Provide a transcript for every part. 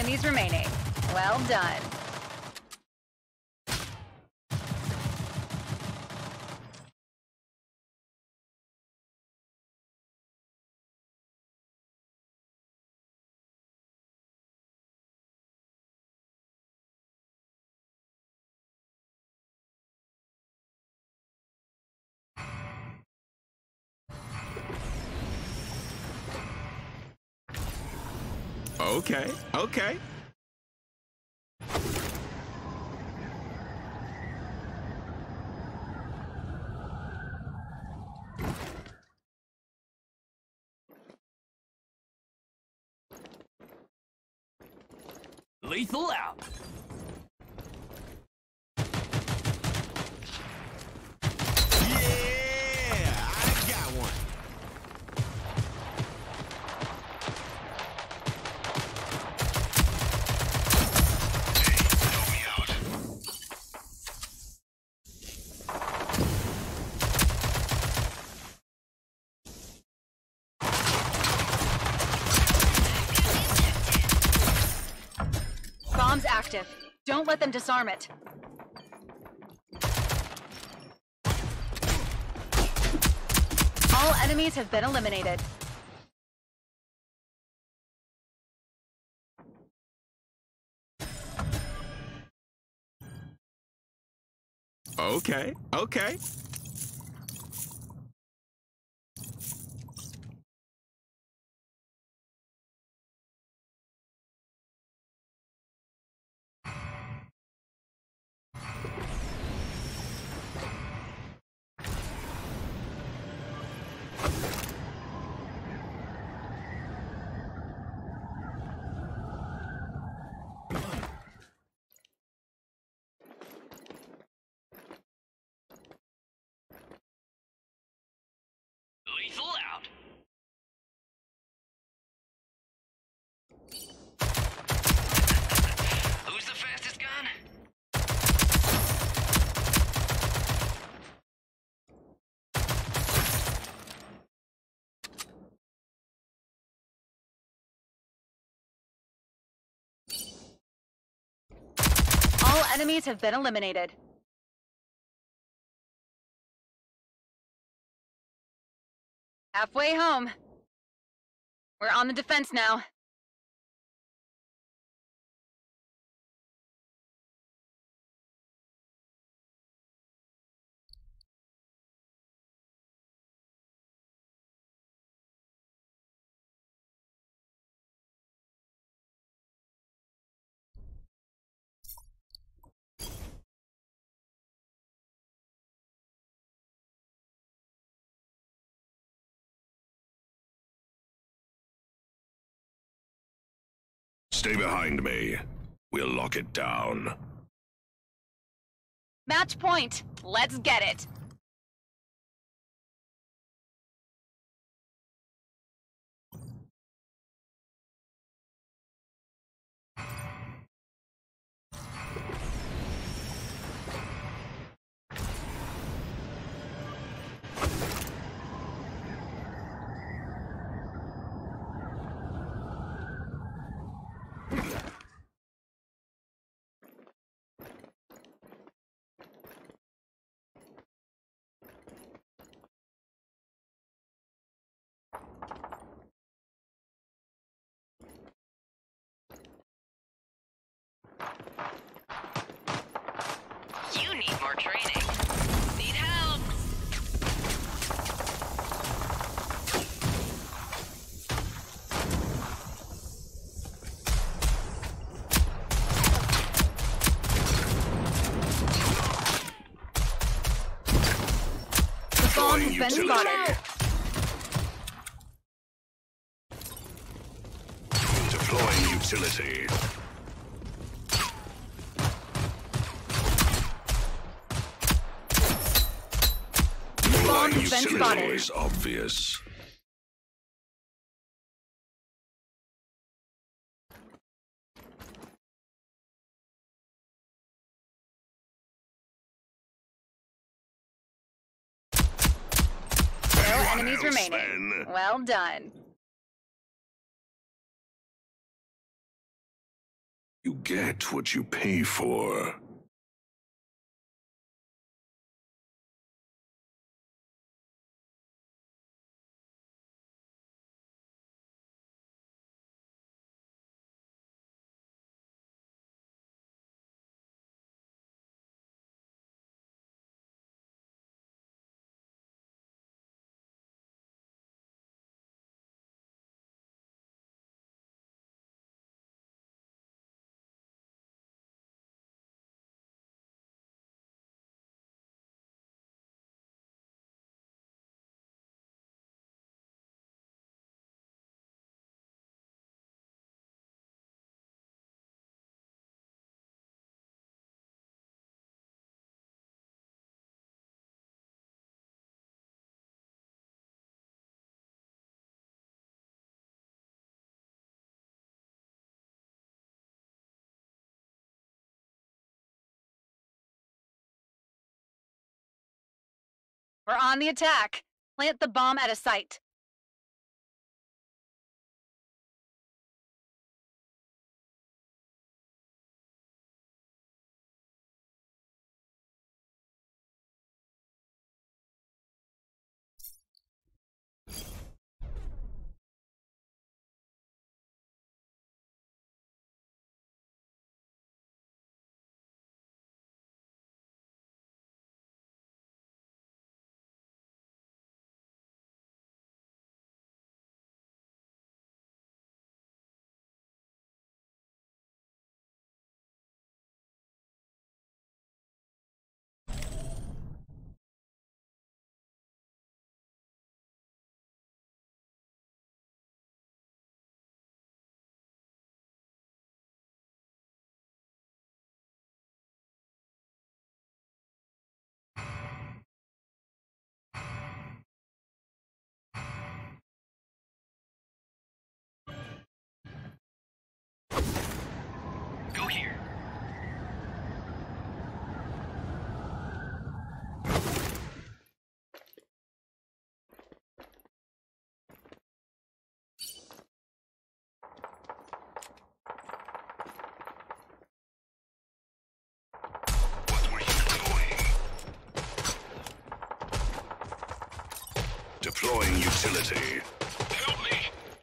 enemies remaining. Well done. Okay, okay. Lethal out. Yeah, I got one. Bomb's active. Don't let them disarm it. All enemies have been eliminated. Okay, okay. Lethal out. Who's the fastest gun? All enemies have been eliminated. Halfway home. We're on the defense now. Stay behind me. We'll lock it down. Match point. Let's get it. You need more training. Need help. The bomb has been spotted. Deploying utility. Bomb has been Utility spotted. is obvious. No enemies else, remaining. then? Well done. get what you pay for. We're on the attack. Plant the bomb at a site. Go here. What were you doing? Deploying utility. Help me!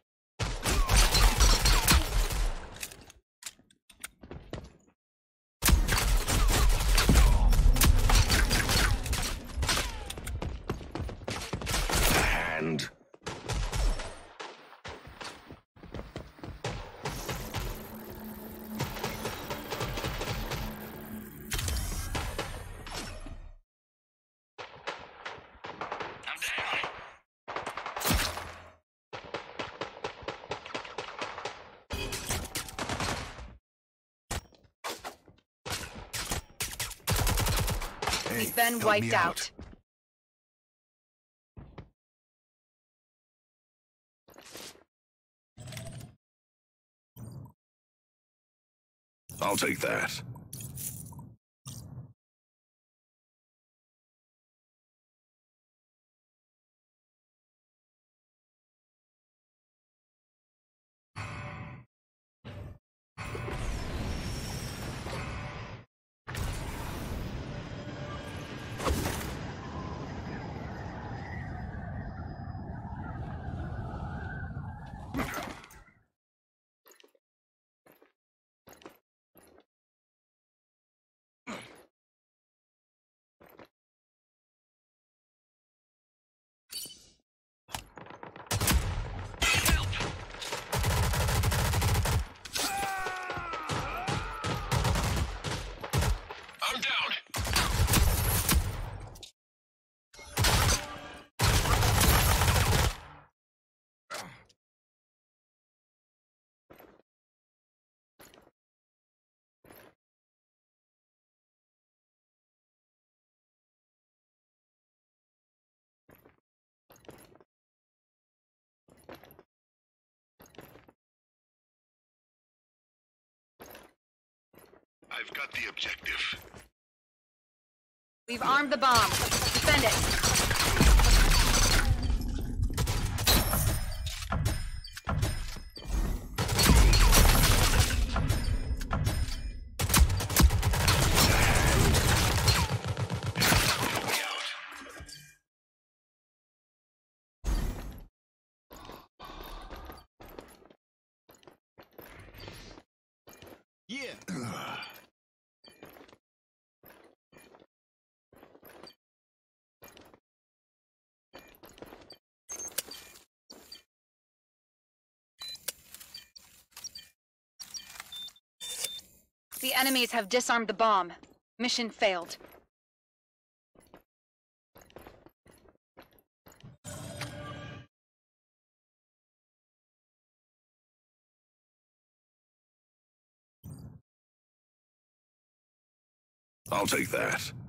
And I'm down. He's been wiped out. I'll take that. I'm down. I've got the objective. We've armed the bomb. Defend it. The enemies have disarmed the bomb. Mission failed. I'll take that.